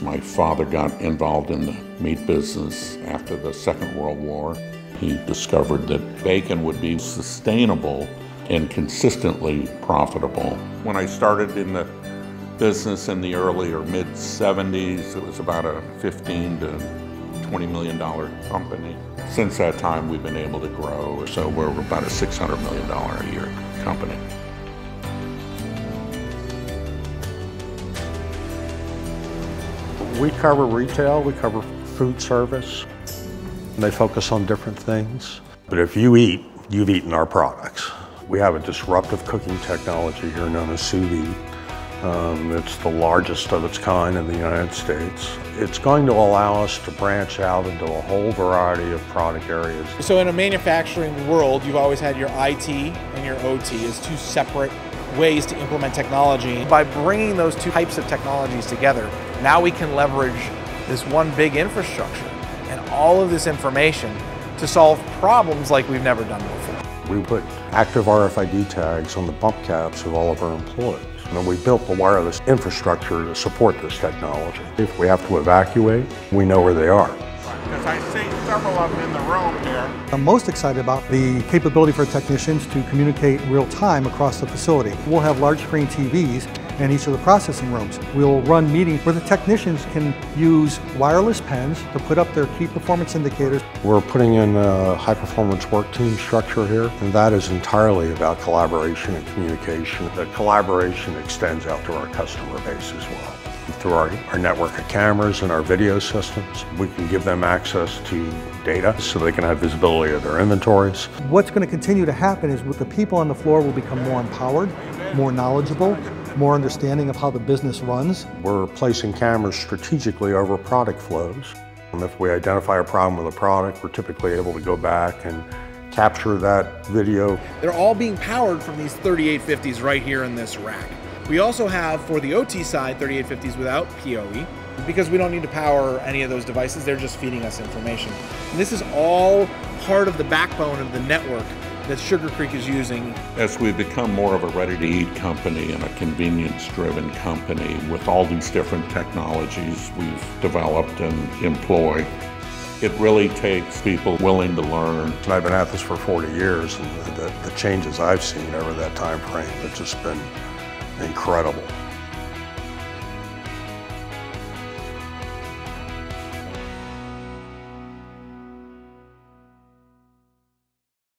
My father got involved in the meat business after the Second World War. He discovered that bacon would be sustainable and consistently profitable. When I started in the business in the early or mid-70s, it was about a $15 to $20 million company. Since that time, we've been able to grow, so we're about a $600 million a year company. We cover retail, we cover food service. They focus on different things. But if you eat, you've eaten our products. We have a disruptive cooking technology here known as sous vide. It's the largest of its kind in the United States. It's going to allow us to branch out into a whole variety of product areas. So in a manufacturing world, you've always had your IT and your OT as two separate ways to implement technology. By bringing those two types of technologies together, now we can leverage this one big infrastructure and all of this information to solve problems like we've never done before. We put active RFID tags on the bump caps of all of our employees. And we built the wireless infrastructure to support this technology. If we have to evacuate, we know where they are. Because I see several of them in the room here. I'm most excited about the capability for technicians to communicate real time across the facility. We'll have large screen TVs in each of the processing rooms. We'll run meetings where the technicians can use wireless pens to put up their key performance indicators. We're putting in a high-performance work team structure here, and that is entirely about collaboration and communication. The collaboration extends out to our customer base as well. Through our network of cameras and our video systems, we can give them access to data so they can have visibility of their inventories. What's going to continue to happen is with the people on the floor will become more empowered, more knowledgeable, more understanding of how the business runs. We're placing cameras strategically over product flows. And if we identify a problem with a product, we're typically able to go back and capture that video. They're all being powered from these 3850s right here in this rack. We also have, for the OT side, 3850s without PoE, because we don't need to power any of those devices, they're just feeding us information. And this is all part of the backbone of the network that SugarCreek is using. As we become more of a ready-to-eat company and a convenience-driven company with all these different technologies we've developed and employ, it really takes people willing to learn. And I've been at this for 40 years, and the changes I've seen over that time frame have just been incredible.